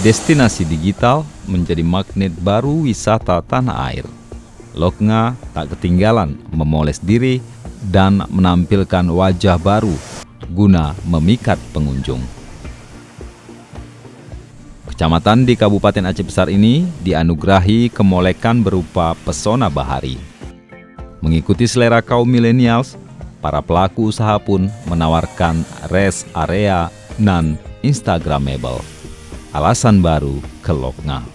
destinasi digital menjadi magnet baru wisata tanah air. Loknga tak ketinggalan memoles diri dan menampilkan wajah baru guna memikat pengunjung. Kecamatan di Kabupaten Aceh Besar ini dianugerahi kemolekan berupa pesona bahari. Mengikuti selera kaum milenials, para pelaku usaha pun menawarkan rest area non-instagramable. Alasan baru ke Loknga.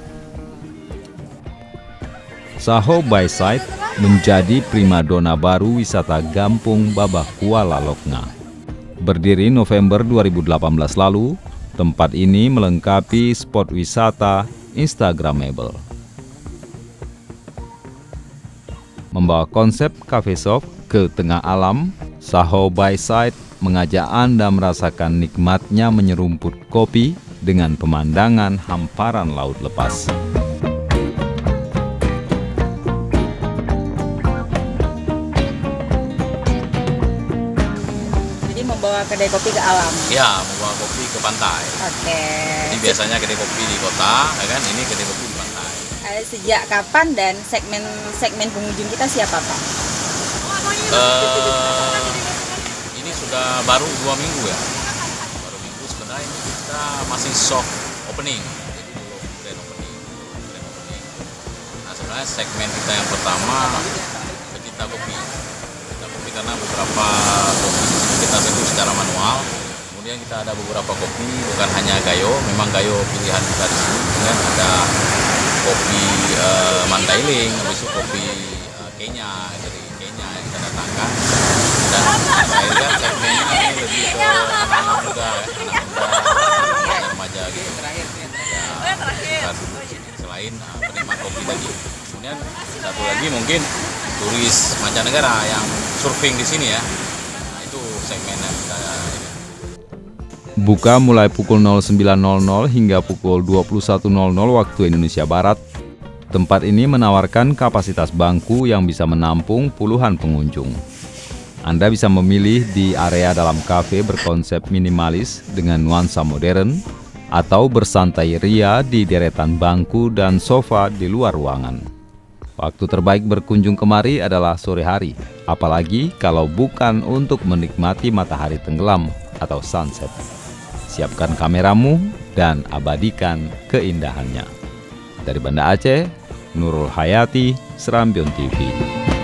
Saho by Side menjadi primadona baru wisata Gampung Babah Kuala Loknga. Berdiri November 2018 lalu, tempat ini melengkapi spot wisata instagramable. Membawa konsep cafe shop ke tengah alam, Saho by Side mengajak Anda merasakan nikmatnya menyerumput kopi dengan pemandangan hamparan laut lepas. Jadi membawa kedai kopi ke alam? Ya, membawa kopi ke pantai. Oke. Jadi biasanya kedai kopi di kota, ya kan? Ini kedai kopi di pantai. Sejak kapan dan segmen pengunjung kita siapa, Pak? Ini sudah baru 2 minggu ya. Baru minggu sebenarnya ini kita masih soft opening. Jadi belum grand opening. Nah, sebenarnya segmen kita yang pertama pecinta kopi. Pecinta kopi karena beberapa kopi kita seduh secara manual. Kemudian kita ada beberapa kopi, bukan hanya gayo, memang gayo pilihan kita di sini. Kemudian ada kopi Mandailing, habis itu kopi Kenya, dari Kenya yang kita datangkan. Dan saya lihat segmennya ini lebih ke anak-anak muda, anak remaja gitu. Ya, selain penikmat kopi tadi. Kemudian satu lagi mungkin turis mancanegara yang surfing di sini ya. Nah, itu segmennya kita ini. Buka mulai pukul 09.00 hingga pukul 21.00 waktu Indonesia Barat. Tempat ini menawarkan kapasitas bangku yang bisa menampung puluhan pengunjung. Anda bisa memilih di area dalam kafe berkonsep minimalis dengan nuansa modern, atau bersantai ria di deretan bangku dan sofa di luar ruangan. Waktu terbaik berkunjung kemari adalah sore hari, apalagi kalau bukan untuk menikmati matahari tenggelam atau sunset. Siapkan kameramu dan abadikan keindahannya. Dari Banda Aceh, Nurul Hayati, Serambion TV.